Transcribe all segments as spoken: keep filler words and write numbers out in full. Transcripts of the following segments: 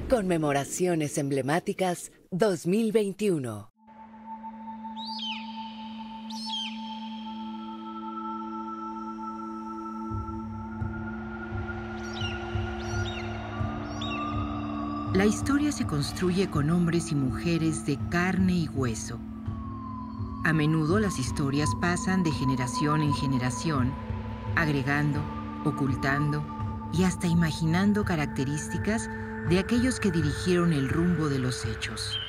Conmemoraciones emblemáticas dos mil veintiuno. La historia se construye con hombres y mujeres de carne y hueso. A menudo las historias pasan de generación en generación, agregando, ocultando y hasta imaginando características de aquellos que dirigieron el rumbo de los hechos.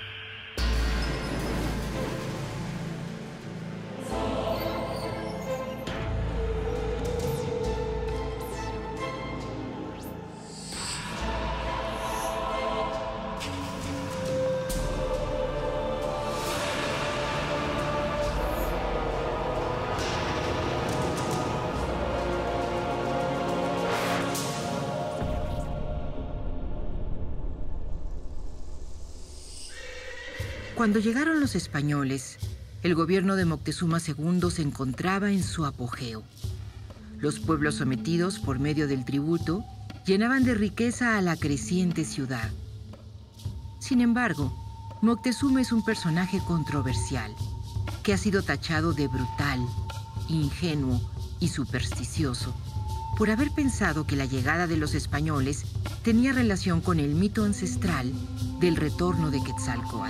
Cuando llegaron los españoles, el gobierno de Moctezuma segundo se encontraba en su apogeo. Los pueblos sometidos por medio del tributo llenaban de riqueza a la creciente ciudad. Sin embargo, Moctezuma es un personaje controversial, que ha sido tachado de brutal, ingenuo y supersticioso, por haber pensado que la llegada de los españoles tenía relación con el mito ancestral del retorno de Quetzalcóatl.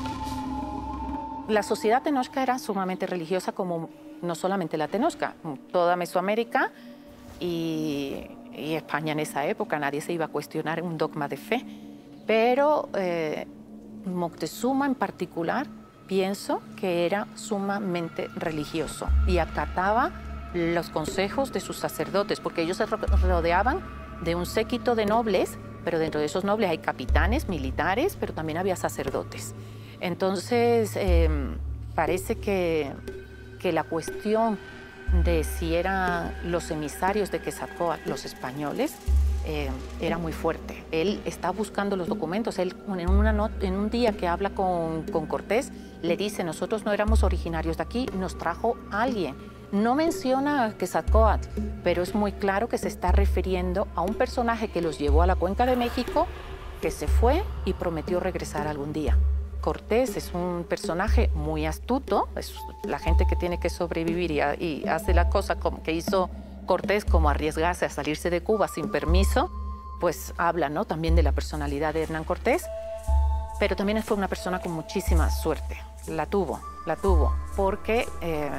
La sociedad tenosca era sumamente religiosa, como no solamente la tenosca, toda Mesoamérica y, y España en esa época. Nadie se iba a cuestionar un dogma de fe. Pero eh, Moctezuma en particular, pienso que era sumamente religioso y acataba los consejos de sus sacerdotes, porque ellos se rodeaban de un séquito de nobles, pero dentro de esos nobles hay capitanes, militares, pero también había sacerdotes. Entonces, eh, parece que, que la cuestión de si eran los emisarios de Quetzalcóatl, los españoles, eh, era muy fuerte. Él está buscando los documentos. Él, en, una not en un día que habla con, con Cortés, le dice, nosotros no éramos originarios de aquí, nos trajo alguien. No menciona a Quetzalcóatl, pero es muy claro que se está refiriendo a un personaje que los llevó a la Cuenca de México, que se fue y prometió regresar algún día. Cortés es un personaje muy astuto, es la gente que tiene que sobrevivir y, y hace la cosa como que hizo Cortés, como arriesgarse a salirse de Cuba sin permiso, pues habla, ¿no?, también de la personalidad de Hernán Cortés, pero también fue una persona con muchísima suerte. La tuvo, la tuvo, porque, eh,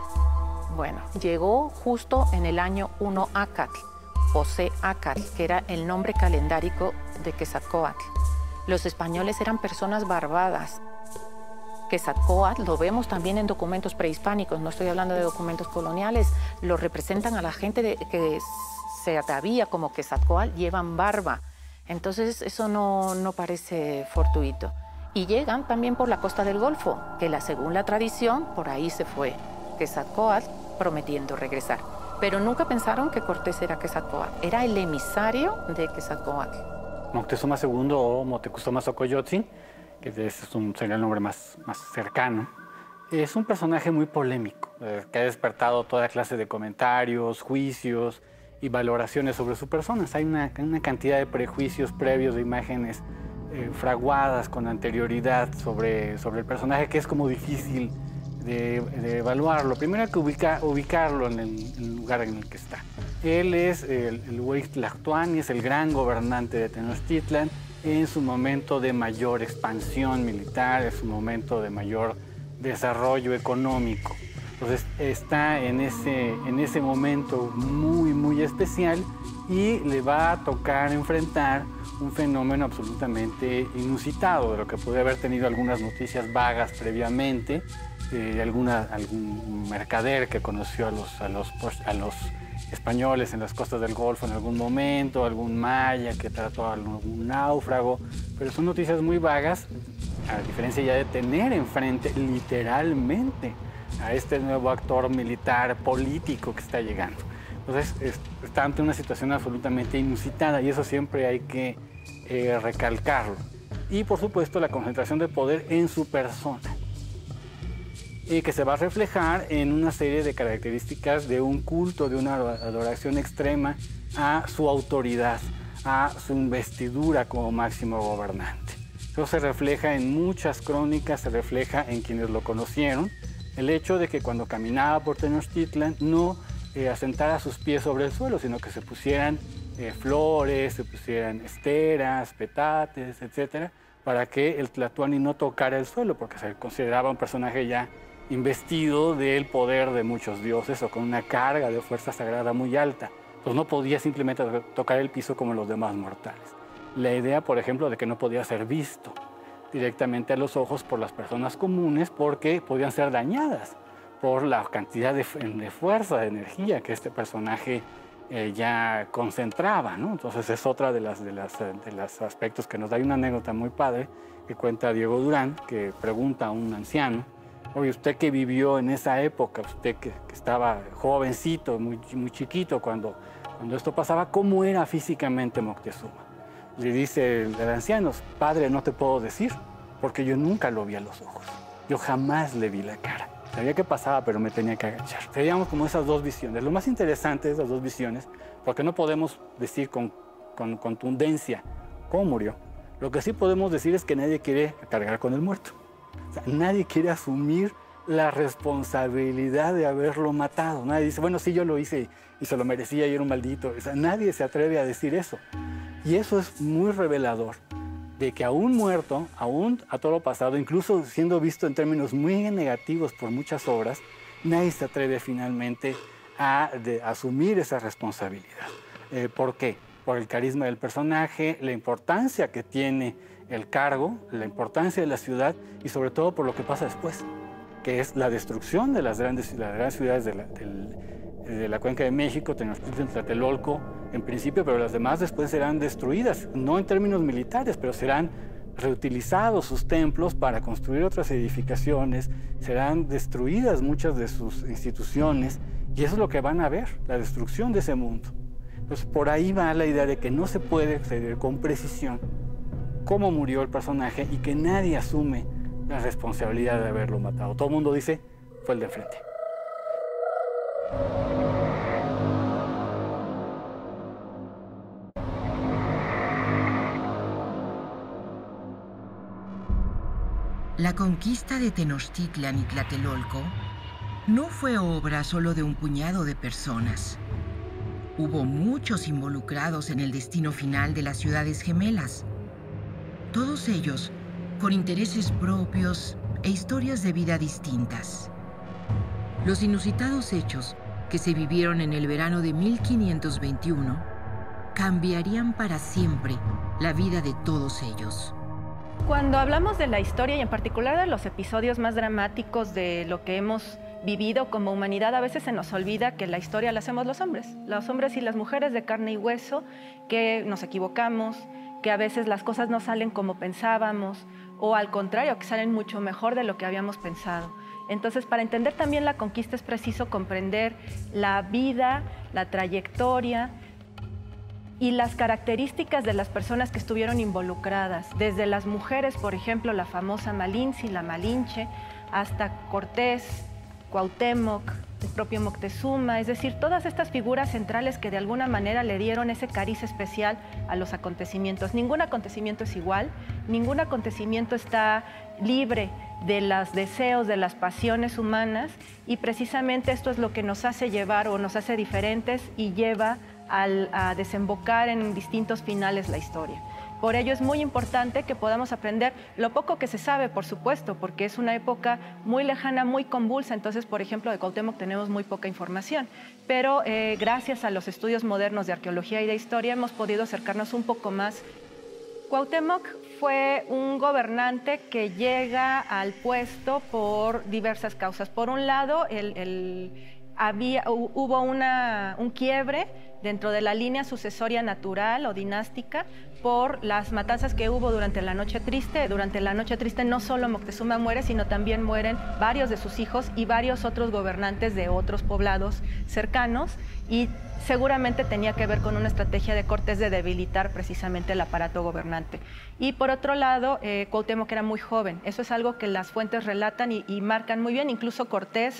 bueno, llegó justo en el año uno Acatl, José Acatl, que era el nombre calendárico de Quetzalcóatl. Los españoles eran personas barbadas. Quetzalcóatl, lo vemos también en documentos prehispánicos, no estoy hablando de documentos coloniales, lo representan a la gente de, que se atavía como Quetzalcóatl, llevan barba. Entonces eso no, no parece fortuito. Y llegan también por la costa del Golfo, que la, según la tradición, por ahí se fue Quetzalcóatl prometiendo regresar. Pero nunca pensaron que Cortés era Quetzalcóatl, era el emisario de Quetzalcóatl. Moctezuma segundo o Motecuzoma Xocoyotzin, que es un, sería el nombre más, más cercano, es un personaje muy polémico, eh, que ha despertado toda clase de comentarios, juicios y valoraciones sobre su persona. Hay una, una cantidad de prejuicios previos, de imágenes eh, fraguadas con anterioridad sobre, sobre el personaje, que es como difícil de, de evaluarlo. Primero hay que ubica, ubicarlo en el, en el lugar en el que está. Él es el, el Hueytlactuani, es el gran gobernante de Tenochtitlan en su momento de mayor expansión militar, en su momento de mayor desarrollo económico. Entonces está en ese, en ese momento muy, muy especial y le va a tocar enfrentar un fenómeno absolutamente inusitado, de lo que puede haber tenido algunas noticias vagas previamente, eh, alguna, algún mercader que conoció a los, a los, a los españoles en las costas del Golfo en algún momento, algún maya que trató a algún náufrago, pero son noticias muy vagas, a diferencia ya de tener enfrente literalmente a este nuevo actor militar político que está llegando. Entonces, es, está ante una situación absolutamente inusitada y eso siempre hay que eh, recalcarlo. Y, por supuesto, la concentración de poder en su persona, y que se va a reflejar en una serie de características de un culto, de una adoración extrema a su autoridad, a su investidura como máximo gobernante. Eso se refleja en muchas crónicas, se refleja en quienes lo conocieron, el hecho de que cuando caminaba por Tenochtitlan no eh, asentara sus pies sobre el suelo, sino que se pusieran eh, flores, se pusieran esteras, petates, etcétera, para que el Tlatoani no tocara el suelo, porque se consideraba un personaje ya investido del poder de muchos dioses o con una carga de fuerza sagrada muy alta. Pues no podía simplemente tocar el piso como los demás mortales. La idea, por ejemplo, de que no podía ser visto directamente a los ojos por las personas comunes porque podían ser dañadas por la cantidad de, de fuerza, de energía que este personaje eh, ya concentraba, ¿no? Entonces es otra de las, de, las, de los aspectos que nos da. Hay una anécdota muy padre que cuenta Diego Durán, que pregunta a un anciano: oye, usted que vivió en esa época, usted que, que estaba jovencito, muy, muy chiquito cuando, cuando esto pasaba, ¿cómo era físicamente Moctezuma? Le dice el anciano: padre, no te puedo decir, porque yo nunca lo vi a los ojos. Yo jamás le vi la cara. Sabía que pasaba, pero me tenía que agachar. Seríamos como esas dos visiones. Lo más interesante de esas dos visiones, porque no podemos decir con, con contundencia cómo murió. Lo que sí podemos decir es que nadie quiere cargar con el muerto. O sea, nadie quiere asumir la responsabilidad de haberlo matado. Nadie dice, bueno, sí, yo lo hice y se lo merecía y era un maldito. O sea, nadie se atreve a decir eso. Y eso es muy revelador de que aún muerto, aún a todo lo pasado, incluso siendo visto en términos muy negativos por muchas obras, nadie se atreve finalmente a de, asumir esa responsabilidad. Eh, ¿Por qué? Por el carisma del personaje, la importancia que tiene el cargo, la importancia de la ciudad y sobre todo por lo que pasa después, que es la destrucción de las grandes, las grandes ciudades de la, del, de la Cuenca de México, Tenochtitlan, Tlatelolco, en principio, pero las demás después serán destruidas, no en términos militares, pero serán reutilizados sus templos para construir otras edificaciones, serán destruidas muchas de sus instituciones, y eso es lo que van a ver, la destrucción de ese mundo. Entonces, por ahí va la idea de que no se puede saber con precisión cómo murió el personaje y que nadie asume la responsabilidad de haberlo matado. Todo el mundo dice, fue el de enfrente. La conquista de Tenochtitlan y Tlatelolco no fue obra solo de un puñado de personas. Hubo muchos involucrados en el destino final de las ciudades gemelas. Todos ellos con intereses propios e historias de vida distintas. Los inusitados hechos que se vivieron en el verano de mil quinientos veintiuno cambiarían para siempre la vida de todos ellos. Cuando hablamos de la historia y en particular de los episodios más dramáticos de lo que hemos vivido como humanidad, a veces se nos olvida que la historia la hacemos los hombres, los hombres y las mujeres de carne y hueso, que nos equivocamos, que a veces las cosas no salen como pensábamos o al contrario, que salen mucho mejor de lo que habíamos pensado. Entonces, para entender también la conquista es preciso comprender la vida, la trayectoria y las características de las personas que estuvieron involucradas, desde las mujeres, por ejemplo, la famosa Malinche, la Malinche, hasta Cortés, Cuauhtémoc, el propio Moctezuma, es decir, todas estas figuras centrales que de alguna manera le dieron ese cariz especial a los acontecimientos. Ningún acontecimiento es igual, ningún acontecimiento está libre de los deseos, de las pasiones humanas, y precisamente esto es lo que nos hace llevar o nos hace diferentes y lleva al, a desembocar en distintos finales la historia. Por ello es muy importante que podamos aprender lo poco que se sabe, por supuesto, porque es una época muy lejana, muy convulsa. Entonces, por ejemplo, de Cuauhtémoc tenemos muy poca información, pero eh, gracias a los estudios modernos de arqueología y de historia hemos podido acercarnos un poco más. Cuauhtémoc fue un gobernante que llega al puesto por diversas causas. Por un lado, el, el, había, hubo una, un quiebre dentro de la línea sucesoria natural o dinástica por las matanzas que hubo durante la Noche Triste. Durante la Noche Triste no solo Moctezuma muere, sino también mueren varios de sus hijos y varios otros gobernantes de otros poblados cercanos, y seguramente tenía que ver con una estrategia de Cortés de debilitar precisamente el aparato gobernante. Y por otro lado, eh, Cuauhtémoc era muy joven. Eso es algo que las fuentes relatan y, y marcan muy bien. Incluso Cortés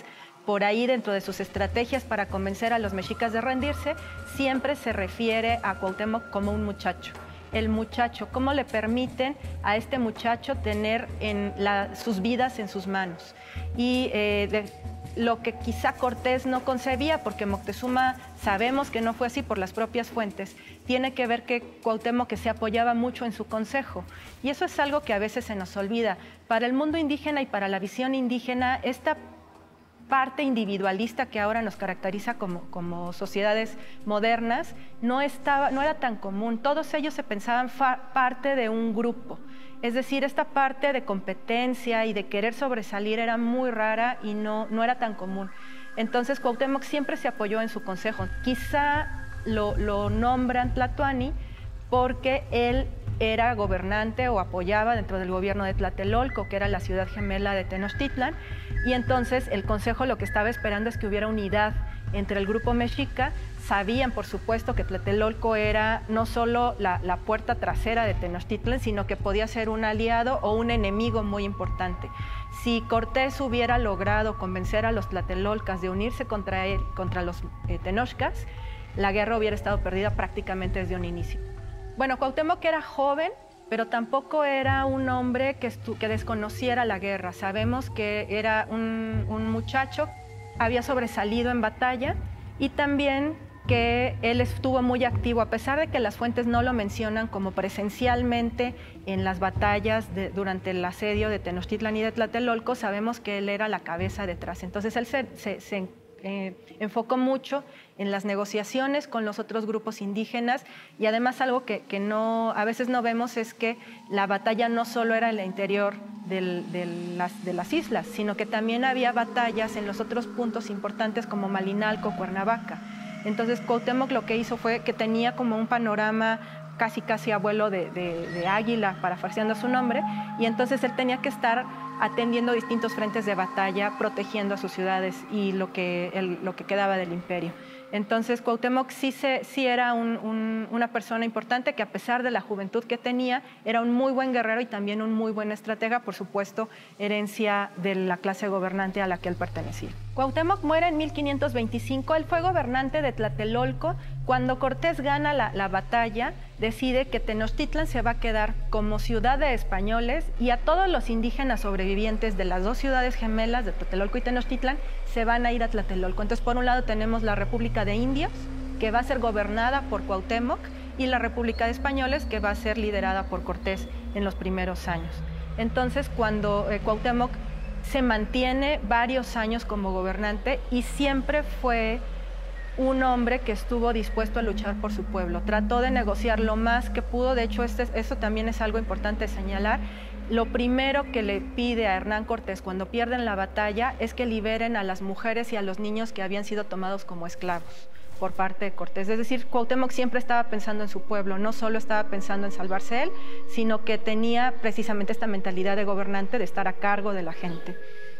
por ahí dentro de sus estrategias para convencer a los mexicas de rendirse, siempre se refiere a Cuauhtémoc como un muchacho. El muchacho, cómo le permiten a este muchacho tener en la, sus vidas en sus manos. Y eh, de, lo que quizá Cortés no concebía, porque Moctezuma sabemos que no fue así por las propias fuentes, tiene que ver que Cuauhtémoc que se apoyaba mucho en su consejo. Y eso es algo que a veces se nos olvida. Para el mundo indígena y para la visión indígena, esta parte individualista que ahora nos caracteriza como, como sociedades modernas no, estaba, no era tan común. Todos ellos se pensaban parte de un grupo. Es decir, esta parte de competencia y de querer sobresalir era muy rara y no, no era tan común. Entonces Cuauhtémoc siempre se apoyó en su consejo. Quizá lo, lo nombran Tlatoani porque él era gobernante o apoyaba dentro del gobierno de Tlatelolco, que era la ciudad gemela de Tenochtitlan, y entonces el consejo lo que estaba esperando es que hubiera unidad entre el grupo mexica. Sabían, por supuesto, que Tlatelolco era no solo la, la puerta trasera de Tenochtitlan, sino que podía ser un aliado o un enemigo muy importante. Si Cortés hubiera logrado convencer a los tlatelolcas de unirse contra él, contra los eh, tenochcas, la guerra hubiera estado perdida prácticamente desde un inicio. Bueno, Cuauhtémoc era joven, pero tampoco era un hombre que, que desconociera la guerra. Sabemos que era un, un muchacho, había sobresalido en batalla y también que él estuvo muy activo, a pesar de que las fuentes no lo mencionan como presencialmente en las batallas de, durante el asedio de Tenochtitlan y de Tlatelolco, sabemos que él era la cabeza detrás. Entonces él se, se, se eh, enfocó mucho en las negociaciones con los otros grupos indígenas y además algo que, que no, a veces no vemos es que la batalla no solo era en el interior del, de, las, de las islas, sino que también había batallas en los otros puntos importantes como Malinalco, Cuernavaca. Entonces Cuauhtémoc lo que hizo fue que tenía como un panorama casi casi abuelo de, de, de águila, parafraseando su nombre, y entonces él tenía que estar atendiendo distintos frentes de batalla, protegiendo a sus ciudades y lo que, el, lo que quedaba del imperio. Entonces Cuauhtémoc sí, se, sí era un, un, una persona importante que a pesar de la juventud que tenía, era un muy buen guerrero y también un muy buen estratega, por supuesto, herencia de la clase gobernante a la que él pertenecía. Cuauhtémoc muere en mil quinientos veinticinco, él fue gobernante de Tlatelolco. Cuando Cortés gana la, la batalla, decide que Tenochtitlan se va a quedar como ciudad de españoles y a todos los indígenas sobrevivientes de las dos ciudades gemelas de Tlatelolco y Tenochtitlan se van a ir a Tlatelolco. Entonces, por un lado tenemos la República de Indios, que va a ser gobernada por Cuauhtémoc, y la República de Españoles, que va a ser liderada por Cortés en los primeros años. Entonces, cuando eh, Cuauhtémoc se mantiene varios años como gobernante y siempre fue un hombre que estuvo dispuesto a luchar por su pueblo. Trató de negociar lo más que pudo. De hecho, este, eso también es algo importante señalar. Lo primero que le pide a Hernán Cortés cuando pierden la batalla es que liberen a las mujeres y a los niños que habían sido tomados como esclavos por parte de Cortés. Es decir, Cuauhtémoc siempre estaba pensando en su pueblo, no solo estaba pensando en salvarse él, sino que tenía precisamente esta mentalidad de gobernante de estar a cargo de la gente.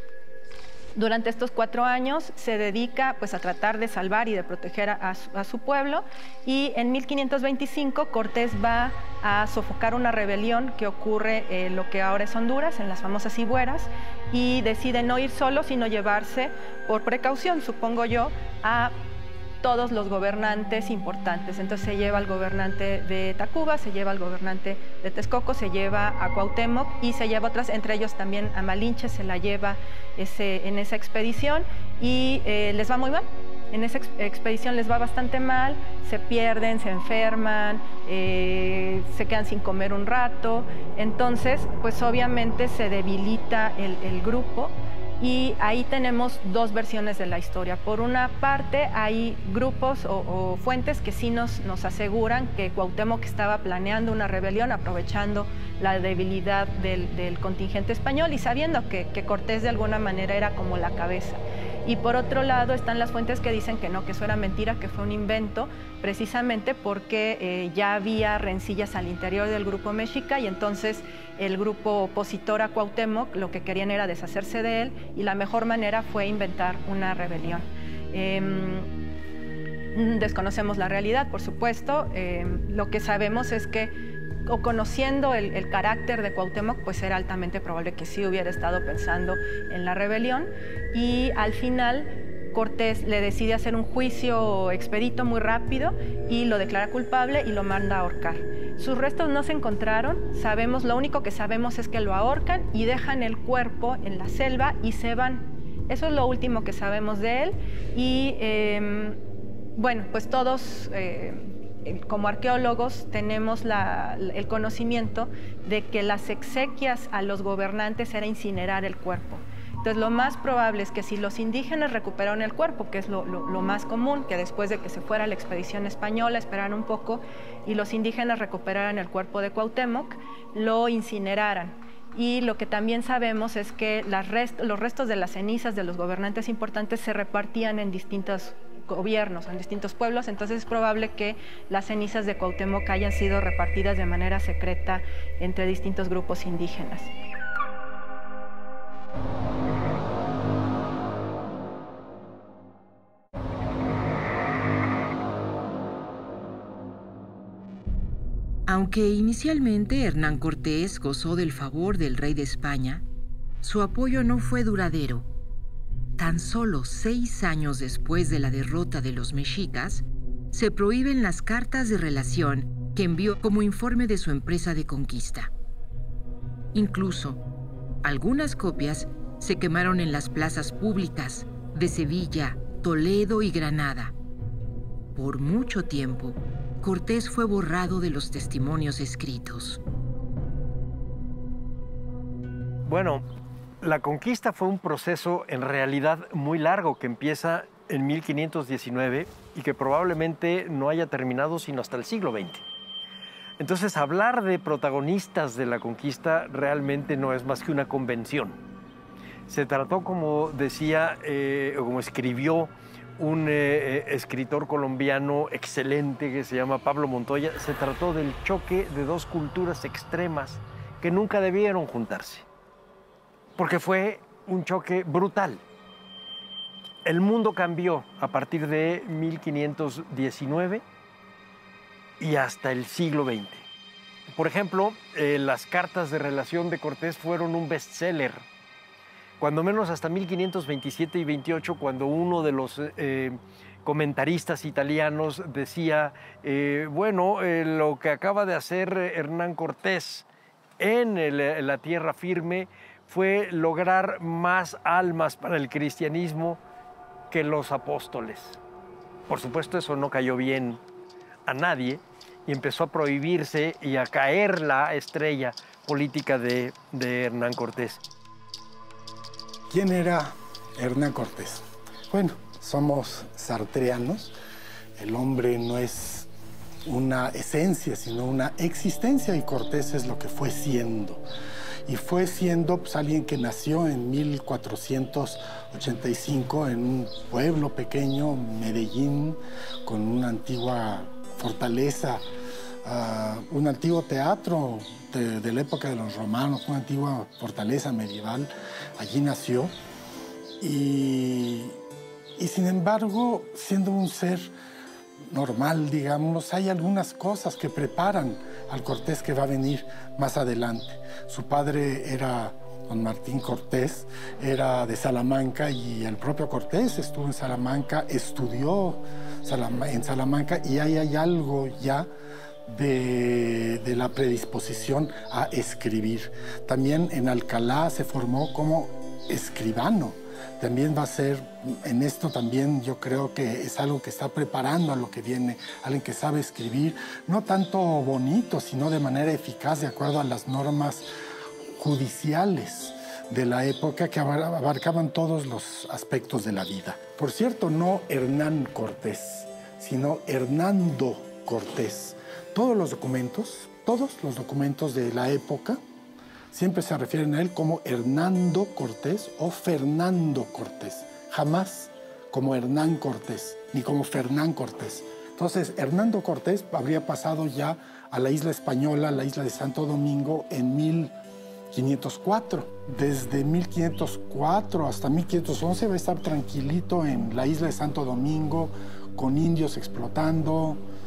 Durante estos cuatro años se dedica pues, a tratar de salvar y de proteger a, a, su, a su pueblo, y en mil quinientos veinticinco Cortés va a sofocar una rebelión que ocurre en lo que ahora es Honduras, en las famosas Ibueras, y decide no ir solo, sino llevarse, por precaución supongo yo, a todos los gobernantes importantes. Entonces se lleva al gobernante de Tacuba, se lleva al gobernante de Texcoco, se lleva a Cuauhtémoc y se lleva otras, entre ellos también a Malinche, se la lleva ese, en esa expedición y eh, les va muy mal. En esa ex expedición les va bastante mal, se pierden, se enferman, eh, se quedan sin comer un rato. Entonces, pues obviamente se debilita el, el grupo. Y ahí tenemos dos versiones de la historia. Por una parte, hay grupos o, o fuentes que sí nos, nos aseguran que Cuauhtémoc estaba planeando una rebelión, aprovechando la debilidad del, del contingente español y sabiendo que, que Cortés de alguna manera era como la cabeza. Y por otro lado están las fuentes que dicen que no, que eso era mentira, que fue un invento, precisamente porque eh, ya había rencillas al interior del grupo mexica y entonces el grupo opositor a Cuauhtémoc lo que querían era deshacerse de él y la mejor manera fue inventar una rebelión. Eh, desconocemos la realidad, por supuesto. Eh, lo que sabemos es que o conociendo el, el carácter de Cuauhtémoc, pues era altamente probable que sí hubiera estado pensando en la rebelión. Y al final Cortés le decide hacer un juicio expedito muy rápido y lo declara culpable y lo manda a ahorcar. Sus restos no se encontraron, sabemos, lo único que sabemos es que lo ahorcan y dejan el cuerpo en la selva y se van. Eso es lo último que sabemos de él. Y eh, bueno, pues todos eh, como arqueólogos tenemos la, el conocimiento de que las exequias a los gobernantes era incinerar el cuerpo. Entonces, lo más probable es que si los indígenas recuperaron el cuerpo, que es lo, lo, lo más común, que después de que se fuera la expedición española, esperaran un poco, y los indígenas recuperaran el cuerpo de Cuauhtémoc, lo incineraran. Y lo que también sabemos es que las rest los restos de las cenizas de los gobernantes importantes se repartían en distintos gobiernos, en distintos pueblos, entonces es probable que las cenizas de Cuauhtémoc hayan sido repartidas de manera secreta entre distintos grupos indígenas. Aunque inicialmente Hernán Cortés gozó del favor del rey de España, su apoyo no fue duradero. Tan solo seis años después de la derrota de los mexicas, se prohíben las cartas de relación que envió como informe de su empresa de conquista. Incluso, algunas copias se quemaron en las plazas públicas de Sevilla, Toledo y Granada. Por mucho tiempo, Cortés fue borrado de los testimonios escritos. Bueno, la conquista fue un proceso en realidad muy largo que empieza en mil quinientos diecinueve y que probablemente no haya terminado sino hasta el siglo veinte. Entonces, hablar de protagonistas de la conquista realmente no es más que una convención. Se trató, como decía, eh, o como escribió un eh, escritor colombiano excelente que se llama Pablo Montoya, se trató del choque de dos culturas extremas que nunca debieron juntarse, porque fue un choque brutal. El mundo cambió a partir de mil quinientos diecinueve y hasta el siglo veinte. Por ejemplo, eh, las cartas de relación de Cortés fueron un bestseller, cuando menos hasta mil quinientos veintisiete y veintiocho, cuando uno de los eh, comentaristas italianos decía, eh, bueno, eh, lo que acaba de hacer Hernán Cortés en el, la tierra firme fue lograr más almas para el cristianismo que los apóstoles. Por supuesto, eso no cayó bien a nadie y empezó a prohibirse y a caer la estrella política de, de Hernán Cortés. ¿Quién era Hernán Cortés? Bueno, somos sartreanos. El hombre no es una esencia, sino una existencia, y Cortés es lo que fue siendo. Y fue siendo pues, alguien que nació en mil cuatrocientos ochenta y cinco en un pueblo pequeño, Medellín, con una antigua fortaleza, uh, un antiguo teatro de, de la época de los romanos, una antigua fortaleza medieval. Allí nació y, y sin embargo, siendo un ser normal, digamos, hay algunas cosas que preparan al Cortés que va a venir más adelante. Su padre era don Martín Cortés, era de Salamanca, y el propio Cortés estuvo en Salamanca, estudió en Salamanca, y ahí hay algo ya de, de la predisposición a escribir. También en Alcalá se formó como escribano. También va a ser, en esto también yo creo que es algo que está preparando a lo que viene, alguien que sabe escribir, no tanto bonito, sino de manera eficaz, de acuerdo a las normas judiciales de la época que abarcaban todos los aspectos de la vida. Por cierto, no Hernán Cortés, sino Hernando Cortés. Todos los documentos, todos los documentos de la época siempre se refieren a él como Hernando Cortés o Fernando Cortés, jamás como Hernán Cortés, ni como Fernán Cortés. Entonces, Hernando Cortés habría pasado ya a la isla española, a la isla de Santo Domingo, en mil quinientos cuatro. Desde mil quinientos cuatro hasta mil quinientos once va a estar tranquilito en la isla de Santo Domingo, con indios explotando,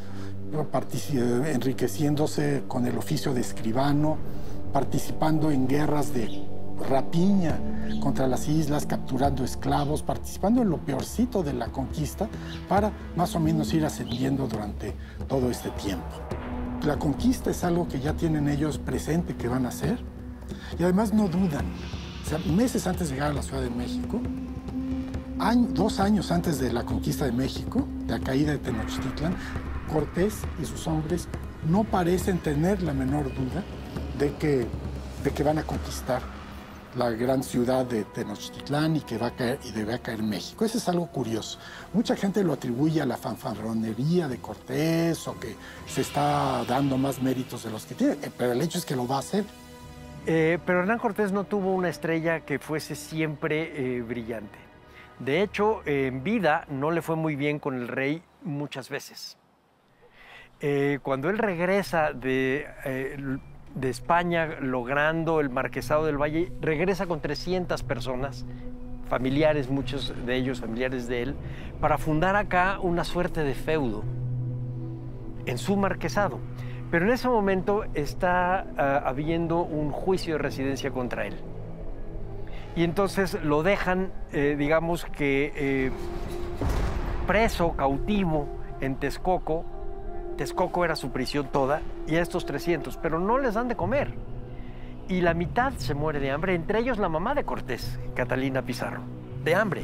enriqueciéndose con el oficio de escribano, participando en guerras de rapiña contra las islas, capturando esclavos, participando en lo peorcito de la conquista para más o menos ir ascendiendo durante todo este tiempo. La conquista es algo que ya tienen ellos presente que van a hacer y además no dudan. O sea, meses antes de llegar a la Ciudad de México, año, dos años antes de la conquista de México, de la caída de Tenochtitlan, Cortés y sus hombres no parecen tener la menor duda de que, de que van a conquistar la gran ciudad de Tenochtitlán y que va a caer y debe caer México. Eso es algo curioso. Mucha gente lo atribuye a la fanfarronería de Cortés o que se está dando más méritos de los que tiene, pero el hecho es que lo va a hacer. Eh, pero Hernán Cortés no tuvo una estrella que fuese siempre eh, brillante. De hecho, eh, en vida no le fue muy bien con el rey muchas veces. Eh, cuando él regresa de... Eh, de España, logrando el Marquesado del Valle, regresa con trescientas personas, familiares, muchos de ellos familiares de él, para fundar acá una suerte de feudo en su marquesado. Pero en ese momento está uh, habiendo un juicio de residencia contra él. Y entonces lo dejan, eh, digamos que eh, preso, cautivo en Texcoco. Texcoco era su prisión toda, y a estos trescientos, pero no les dan de comer. Y la mitad se muere de hambre, entre ellos la mamá de Cortés, Catalina Pizarro, de hambre.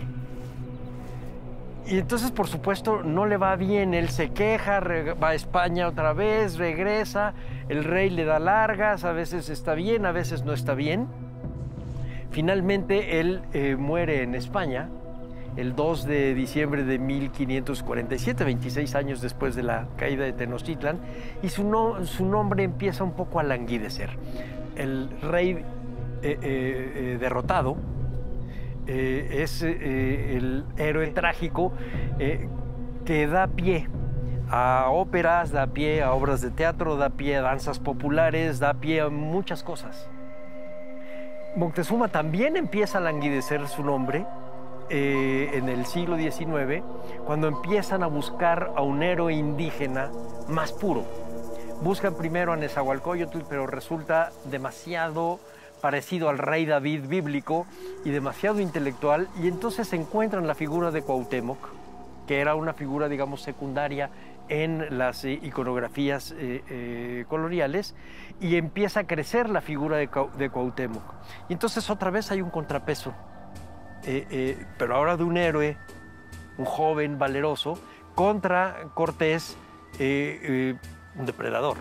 Y entonces, por supuesto, no le va bien, él se queja, va a España otra vez, regresa, el rey le da largas, a veces está bien, a veces no está bien. Finalmente, él eh, muere en España, el dos de diciembre de mil quinientos cuarenta y siete, veintiséis años después de la caída de Tenochtitlan, y su, no, su nombre empieza un poco a languidecer. El rey eh, eh, eh, derrotado eh, es eh, el héroe trágico eh, que da pie a óperas, da pie a obras de teatro, da pie a danzas populares, da pie a muchas cosas. Moctezuma también empieza a languidecer su nombre, Eh, en el siglo diecinueve, cuando empiezan a buscar a un héroe indígena más puro. Buscan primero a Nezahualcóyotl, pero resulta demasiado parecido al rey David bíblico y demasiado intelectual, y entonces encuentran la figura de Cuauhtémoc, que era una figura, digamos, secundaria en las eh, iconografías eh, eh, coloniales, y empieza a crecer la figura de, de Cuauhtémoc. Y entonces otra vez hay un contrapeso. Eh, eh, pero ahora de un héroe, un joven valeroso, contra Cortés, eh, eh, un depredador.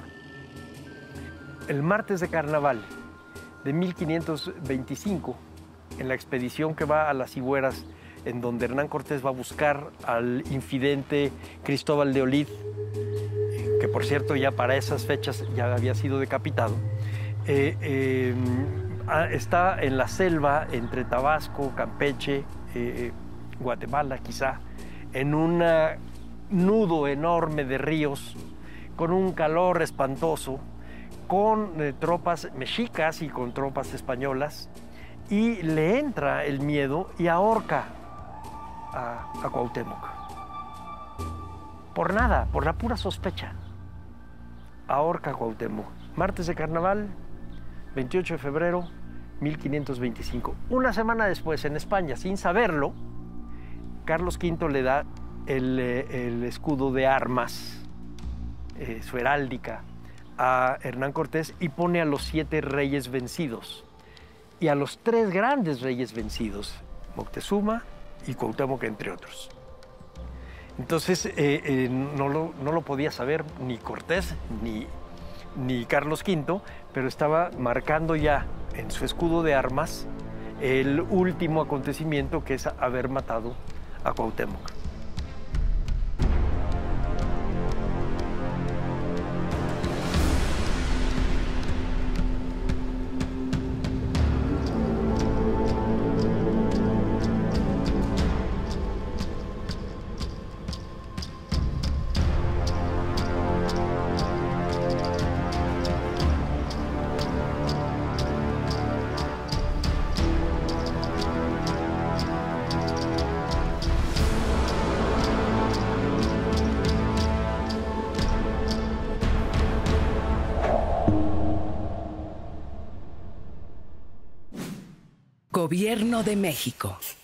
El martes de carnaval de mil quinientos veinticinco, en la expedición que va a las Higueras, en donde Hernán Cortés va a buscar al infidente Cristóbal de Olid, que por cierto ya para esas fechas ya había sido decapitado, eh, eh, está en la selva entre Tabasco, Campeche, eh, Guatemala quizá, en un nudo enorme de ríos, con un calor espantoso, con eh, tropas mexicas y con tropas españolas, y le entra el miedo y ahorca a, a Cuauhtémoc. Por nada, por la pura sospecha. Ahorca a Cuauhtémoc. Martes de carnaval, veintiocho de febrero mil quinientos veinticinco. Una semana después, en España, sin saberlo, Carlos quinto le da el, el escudo de armas, eh, su heráldica, a Hernán Cortés y pone a los siete reyes vencidos y a los tres grandes reyes vencidos, Moctezuma y Cuauhtémoc, entre otros. Entonces, eh, eh, no, lo, no lo podía saber ni Cortés ni, ni Carlos quinto, pero estaba marcando ya en su escudo de armas el último acontecimiento, que es haber matado a Cuauhtémoc. Gobierno de México.